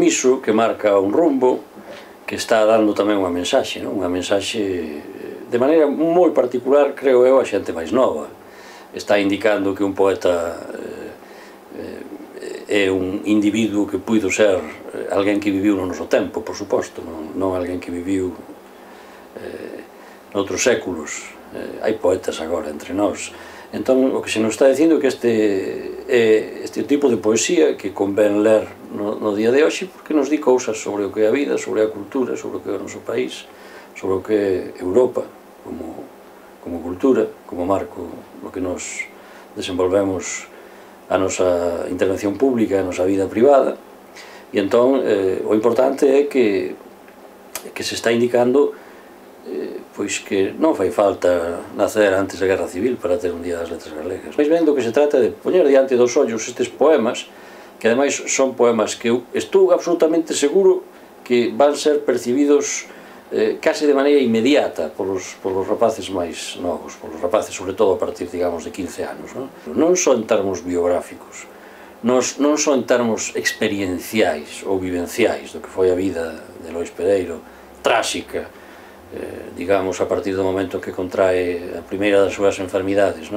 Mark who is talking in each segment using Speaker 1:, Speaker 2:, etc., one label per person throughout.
Speaker 1: compromiso, que marca un rumbo, que está dando tamén unha mensaxe, non? Unha mensaxe de maneira moi particular, creo eu, a xente máis nova. Está indicando que un poeta é un individuo que puido ser alguén que viviu no noso tempo, por suposto, non alguén que viviu noutros séculos. Hai poetas agora entre nós. Entón, o que se nos está dicindo é que este tipo de poesía que convén ler no día de hoxe, porque nos di cousas sobre o que é a vida, sobre a cultura, sobre o que é o noso país, sobre o que é Europa como cultura, como marco no que nos desenvolvemos a nosa intervención pública, a nosa vida privada. E entón, o importante é que se está indicando pois que non fai falta nacer antes da Guerra Civil para ter un Día das Letras Galegas. Mais ben do que se trata de poñer diante dos ollos estes poemas, que ademais son poemas que eu estou absolutamente seguro que van ser percibidos case de maneira inmediata polos rapaces máis novos, polos rapaces, sobre todo a partir, digamos, de 15 anos. Non só en termos biográficos, non só en termos experienciais ou vivenciais do que foi a vida de Lois Pereiro, tráxica, digamos, a partir do momento que contrae a primeira das súas enfermidades.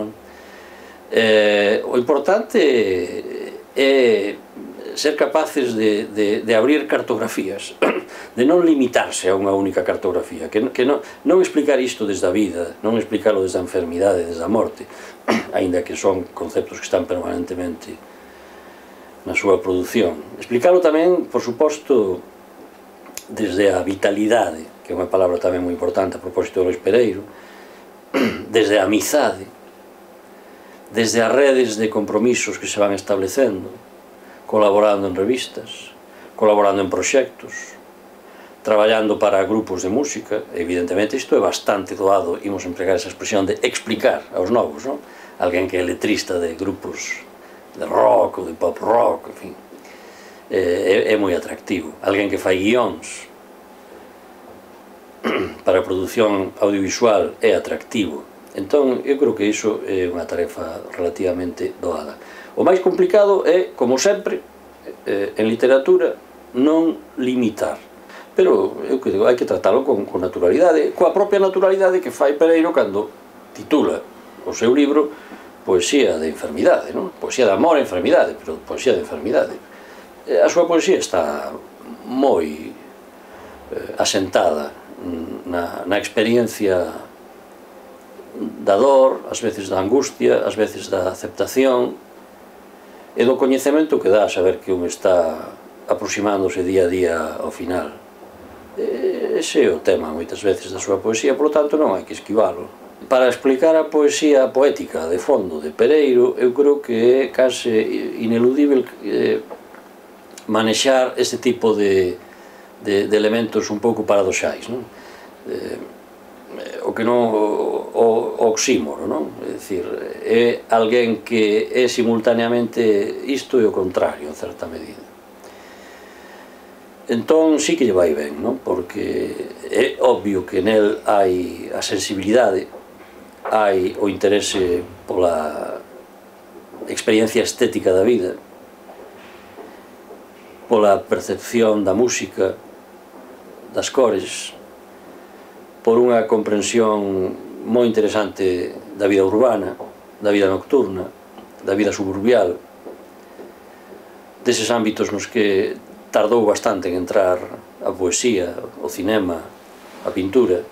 Speaker 1: O importante é ser capaces de abrir cartografías, de non limitarse a unha única cartografía, que non explicar isto desde a vida, non explicarlo desde a enfermidade, desde a morte, aínda que son conceptos que están permanentemente na súa produción. Explicarlo tamén, por suposto, desde a vitalidade, que é unha palabra tamén moi importante a propósito de Lois Pereiro, desde a amizade, desde as redes de compromisos que se van establecendo, colaborando en revistas, colaborando en proxectos, traballando para grupos de música. Evidentemente isto é bastante doado, imos empregar esa expresión de explicar aos novos, non? Alguén que é letrista de grupos de rock ou de pop rock, en fin, é moi atractivo. Alguén que fai guións para a produción audiovisual é atractivo. Entón, eu creo que iso é unha tarefa relativamente doada. O máis complicado é, como sempre, en literatura, non limitar. Pero, eu que digo, hai que tratalo con naturalidade, coa propia naturalidade que fai Pereiro cando titula o seu libro Poesía de enfermidade, non? Poesía de amor e enfermidade, pero poesía de enfermidade. A súa poesía está moi asentada na experiencia da dor, ás veces da angustia, ás veces da aceptación, e do coñecemento que dá a saber que un está aproximándose día a día ao final. Ese é o tema, moitas veces, da súa poesía, por lo tanto non hai que esquivalo. Para explicar a poesía poética de fondo de Pereiro, eu creo que é case ineludível manexar este tipo de elementos un pouco paradoxais, non? O que non o oxímoro, non? É dicir, é alguén que é simultaneamente isto e o contrario, en certa medida. Entón, sí que lle vai ben, non? Porque é obvio que nel hai a sensibilidade, hai o interese pola experiencia estética da vida, pola percepción da música, das cores, por unha comprensión moi interesante da vida urbana, da vida nocturna, da vida suburbial, deses ámbitos nos que tardou bastante en entrar a poesía, o cinema, a pintura.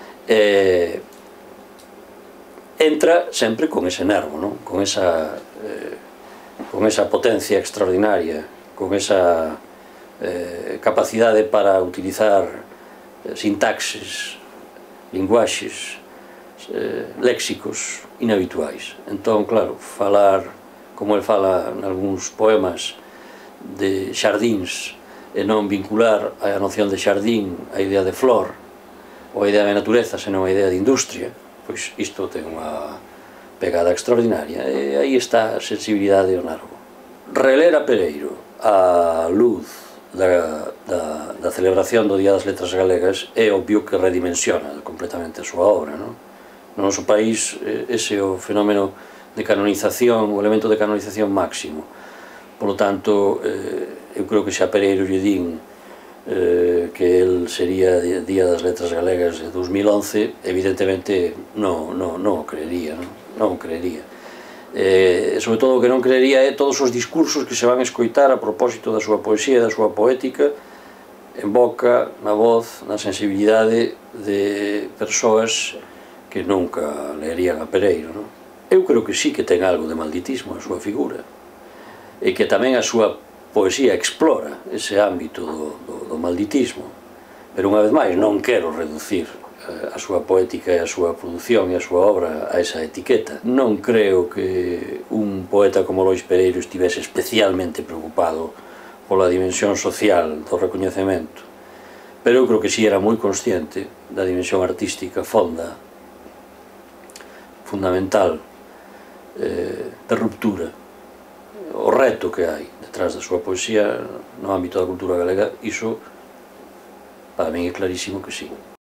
Speaker 1: Entra sempre con ese nervo, non? Con esa potencia extraordinaria, con esa capacidade para utilizar sintaxes, linguaxes, léxicos inhabituais. Entón, claro, falar, como ele fala en algúns poemas, de xardíns e non vincular a noción de xardín a idea de flor ou a idea de natureza, senón a idea de industria, pois isto ten unha pegada extraordinaria, e aí está a sensibilidade do nervo. Reler a Pereiro a luz da celebración do Día das Letras Galegas é obvio que redimensiona completamente a súa obra, non? No noso país ese é o fenómeno de canonización, o elemento de canonización máximo. Polo tanto, eu creo que xa Pereiro lle din que el sería Día das Letras Galegas de 2011, evidentemente non o creería, non o creería. Sobre todo o que non creería é todos os discursos que se van escoitar a propósito da súa poesía e da súa poética en boca, na voz, na sensibilidade de persoas que nunca leerían a Pereiro. Eu creo que sí que ten algo de malditismo a súa figura e que tamén a súa poesía explora ese ámbito do malditismo, pero unha vez máis non quero reducir a súa poética e a súa produción e a súa obra a esa etiqueta. Non creo que un poeta como Lois Pereiro estivese especialmente preocupado pola dimensión social do recoñecemento, pero eu creo que si era moi consciente da dimensión artística fonda, fundamental, de ruptura, o reto que hai detrás da súa poesía no ámbito da cultura galega. Iso para min é clarísimo que sí.